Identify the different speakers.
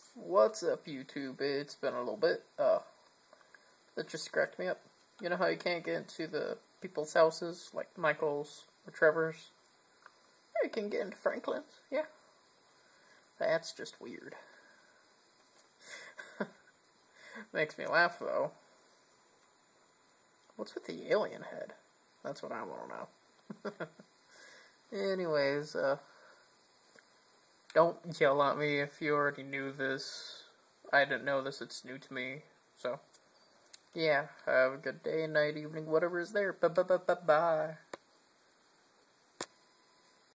Speaker 1: What's up, YouTube? It's been a little bit. That just cracked me up. You know how you can't get into the people's houses, like Michael's or Trevor's? Yeah, you can get into Franklin's, yeah. That's just weird. Makes me laugh, though. What's with the alien head? That's what I want to know. Anyways, don't yell at me if you already knew this. I didn't know this, it's new to me, so. Yeah, have a good day, night, evening, whatever is there. Bye.